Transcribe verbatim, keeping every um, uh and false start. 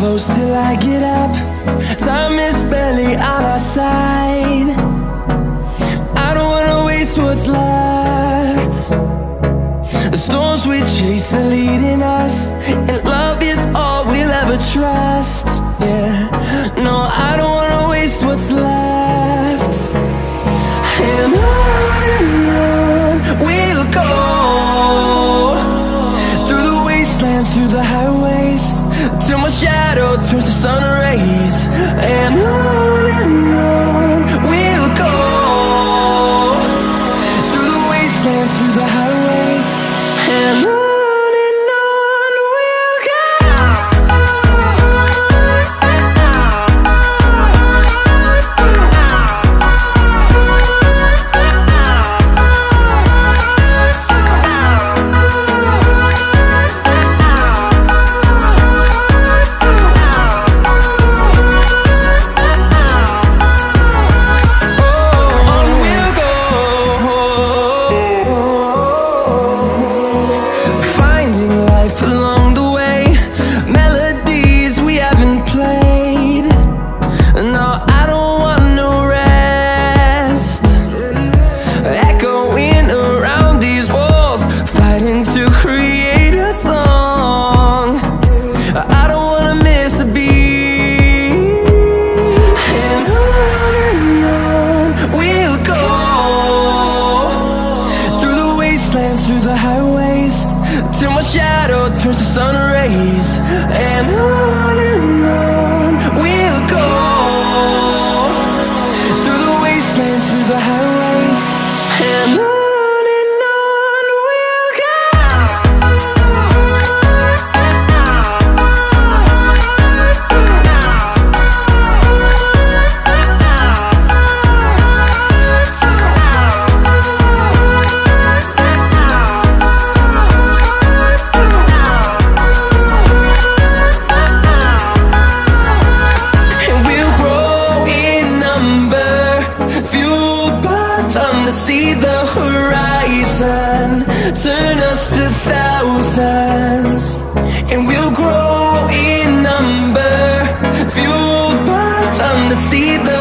close till I get up. Time is barely on our side. I don't wanna waste what's left. The storms we chase are leading us, and love is all we'll ever trust. Yeah, no, I don't wanna waste what's left. And on and on we'll go, through the wastelands, through the highways, till my shadow turns to sun rays. And on and on we'll go, through the wastelands, through the highways, and on. Through the highways, till my shadow turns to sun rays. And on and on we'll go, through the wastelands, through the highways, and on. See the horizon turn us to thousands, and we'll grow in number, fueled by them to see the